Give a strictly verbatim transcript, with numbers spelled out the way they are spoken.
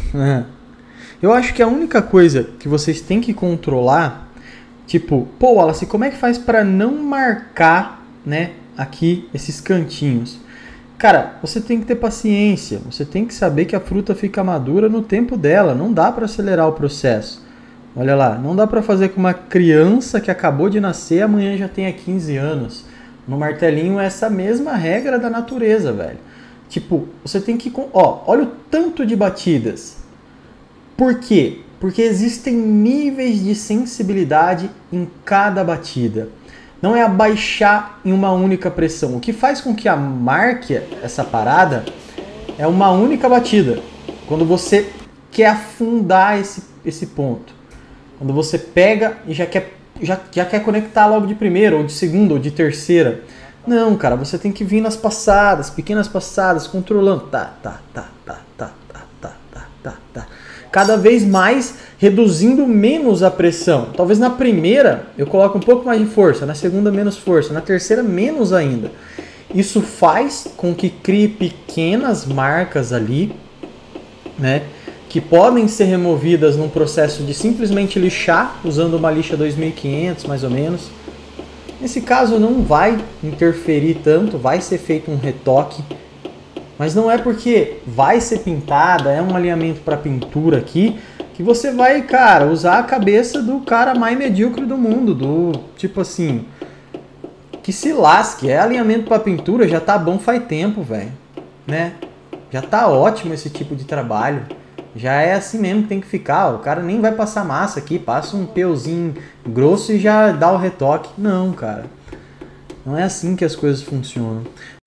É. Eu acho que a única coisa que vocês têm que controlar, tipo, pô, Wallace, como é que faz para não marcar, né, aqui esses cantinhos? Cara, você tem que ter paciência, você tem que saber que a fruta fica madura no tempo dela, não dá para acelerar o processo. Olha lá, não dá para fazer com uma criança que acabou de nascer, amanhã já tenha quinze anos. No martelinho é essa mesma regra da natureza, velho. Tipo, você tem que... Ó, olha o tanto de batidas. Por quê? Porque existem níveis de sensibilidade em cada batida. Não é abaixar em uma única pressão. O que faz com que a marque essa parada é uma única batida. Quando você quer afundar esse, esse ponto. Quando você pega e já quer, já, já quer conectar logo de primeira, ou de segunda, ou de terceira. Não, cara, você tem que vir nas passadas, pequenas passadas, controlando. Tá, tá, tá, tá, tá, tá, tá, tá, tá, tá. Cada vez mais reduzindo menos a pressão. Talvez na primeira eu coloque um pouco mais de força, na segunda menos força, na terceira menos ainda. Isso faz com que crie pequenas marcas ali, né, que podem ser removidas num processo de simplesmente lixar, usando uma lixa dois mil e quinhentos mais ou menos. Nesse caso não vai interferir tanto, vai ser feito um retoque. Mas não é porque vai ser pintada, é um alinhamento para pintura aqui, que você vai, cara, usar a cabeça do cara mais medíocre do mundo, do tipo assim, que se lasque, é alinhamento para pintura, já tá bom faz tempo, velho, né? Já tá ótimo esse tipo de trabalho, já é assim mesmo que tem que ficar, o cara nem vai passar massa aqui, passa um pelzinho grosso e já dá o retoque. Não, cara. Não é assim que as coisas funcionam.